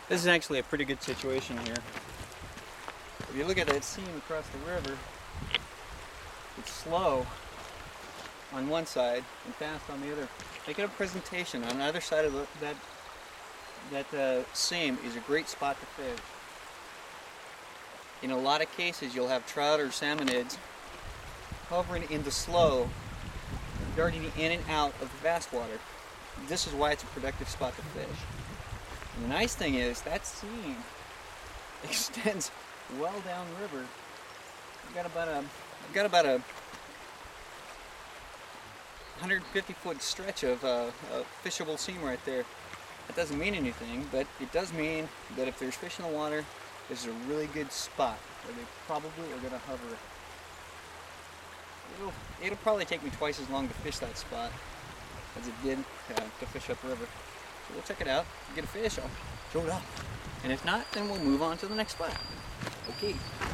This is actually a pretty good situation here. If you look at that seam across the river, it's slow on one side and fast on the other. Make it a presentation. On the other side of that seam is a great spot to fish. In a lot of cases, you'll have trout or salmonids hovering in the slow, darting in and out of the fast water. This is why it's a productive spot to fish. And the nice thing is that seam extends well downriver. I've got about a 150-foot stretch of a fishable seam right there. That doesn't mean anything, but it does mean that if there's fish in the water, this is a really good spot where they probably are going to hover. It'll probably take me twice as long to fish that spot as it did to fish upriver. So we'll check it out. If we get a fish, I'll show it off. And if not, then we'll move on to the next spot. Okay.